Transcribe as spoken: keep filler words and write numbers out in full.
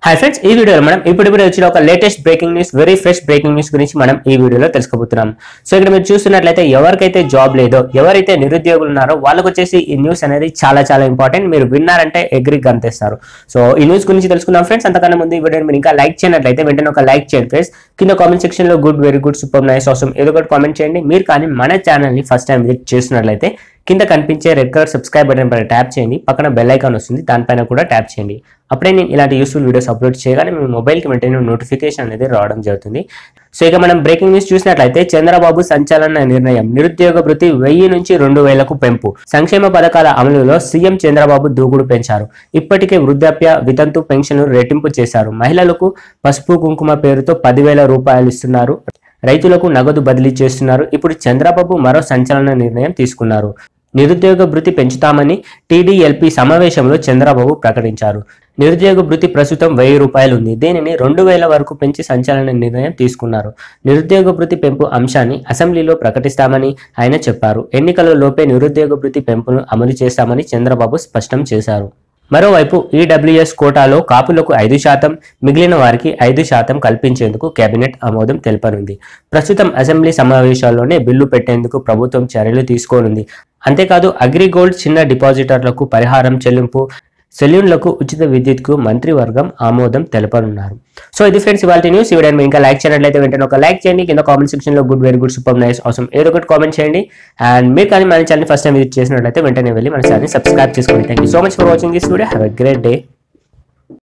Hi friends, ఈ వీడియోలో మనం ఇప్పుడు ఇప్పుడు వచ్చిన ఒక latest breaking news, very fresh breaking news గురించి మనం ఈ వీడియోలో తెలుసుకోబోతున్నాం. సో ఇక్కడ మీరు చూస్తున్నట్లయితే ఎవరికైతే జాబ్ లేదో, ఎవరైతే నిరుద్యోగులు ఉన్నారో వాళ్ళకి వచ్చేసి ఈ న్యూస్ అనేది చాలా చాలా ఇంపార్టెంట్. మీరు విన్నారంటే ఎగ్రి గంతేస్తారు. సో ఈ న్యూస్ గురించి తెలుసుకుందాం ఫ్రెండ్స్. అంతకన్నా ముందు ఈ వీడియోని మీరు ఇంకా లైక్ చేయనట్లయితే వెంటనే ఒక లైక్ చేయండి ఫ్రెండ్స్. కింద కామెంట్ సెక్షన్ లో good, very good, super, nice, awesome ఏదో ఒకటి కామెంట్ చేయండి. మీరు కానీ మన ఛానల్ ని ఫస్ట్ టైం విజిట్ చేస్తున్నట్లయితే కింద కనిపించే రెడ్ కలర్ సబ్స్క్రైబ్ బటన్ పైన ట్యాప్ చేయండి. పక్కన బెల్ ఐకాన్ వస్తుంది, దానిపైన కూడా ట్యాప్ చేయండి. అప్పుడే నేను ఇలాంటి యూస్ఫుల్ వీడియోస్ అప్లోడ్ చేయగానే మీ మొబైల్కి వెంటనే నోటిఫికేషన్ అనేది రావడం జరుగుతుంది. సో ఇక మనం బ్రేకింగ్ న్యూస్ చూసినట్లయితే చంద్రబాబు సంచలన నిర్ణయం, నిరుద్యోగ భృతి వెయ్యి నుంచి రెండు వేలకు పెంపు. సంక్షేమ పథకాల అమలులో సీఎం చంద్రబాబు దూకుడు పెంచారు. ఇప్పటికే వృద్ధాప్య, వితంతు పెన్షన్లు రెట్టింపు చేశారు. మహిళలకు పసుపు కుంకుమ పేరుతో పదివేల రూపాయలు ఇస్తున్నారు. రైతులకు నగదు బదిలీ చేస్తున్నారు. ఇప్పుడు చంద్రబాబు మరో సంచలన నిర్ణయం తీసుకున్నారు. నిరుద్యోగ భృతి పెంచుతామని టీడీఎల్పీ సమావేశంలో చంద్రబాబు ప్రకటించారు. నిరుద్యోగ భృతి ప్రస్తుతం వెయ్యి రూపాయలు ఉంది. దీనిని రెండు వేల వరకు పెంచి సంచలన నిర్ణయం తీసుకున్నారు. నిరుద్యోగ భృతి పెంపు అంశాన్ని అసెంబ్లీలో ప్రకటిస్తామని ఆయన చెప్పారు. ఎన్నికల లోపే నిరుద్యోగ భృతి పెంపును అమలు చేస్తామని చంద్రబాబు స్పష్టం చేశారు. మరోవైపు ఈడబ్ల్యూఎస్ కోటాలో కాపులకు ఐదు శాతం, మిగిలిన వారికి ఐదు శాతం కల్పించేందుకు కేబినెట్ ఆమోదం తెలపనుంది. ప్రస్తుతం అసెంబ్లీ సమావేశాల్లోనే బిల్లు పెట్టేందుకు ప్రభుత్వం చర్యలు తీసుకోనుంది. అంతేకాదు అగ్రిగోల్డ్ చిన్న డిపాజిటర్లకు పరిహారం చెల్లింపు, సెల్యూన్లకు ఉచిత విద్యుత్కు మంత్రివర్గం ఆమోదం తెలపనున్నారు. సో ఇది ఫ్రెండ్స్ ఇవాళ న్యూస్. ఈ వీడియోని ఇంకా లైక్ చేయనట్లయితే వెంటనే ఒక లైక్ చేయండి. కింద కామెంట్ సెక్షన్ లో good, very good, super, nice, awesome ఏదో ఒకటి కామెంట్ చేయండి. అండ్ మీరు కానీ మన ఛానల్ ఫస్ట్ టైం విజిట్ చేసినట్లయితే వెంటనే వెళ్ళి మన ఛానల్ సబ్స్క్రైబ్ చేసుకోండి. Thank you so much for watching this video. Have a great day.